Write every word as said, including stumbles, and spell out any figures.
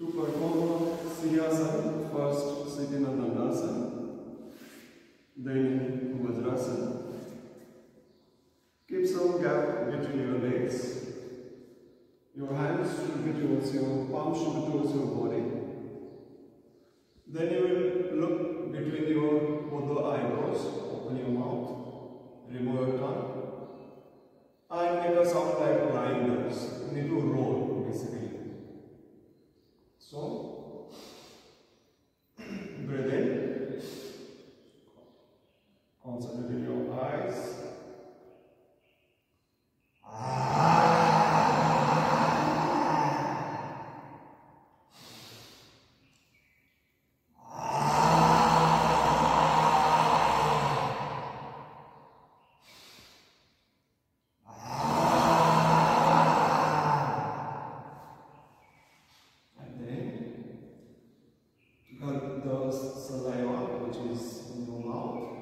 To perform Sinhasana, first sit in a Dandasana, then Vajrasana. Keep some gap between your legs. Your hands should be towards your palms should be towards your body. Then you will look between your both the eyebrows, open your mouth, remove your tongue, and make a sound like grinders. You need to roll basically. So, breathe in, concentrate in your eyes. The saliva which is in your mouth.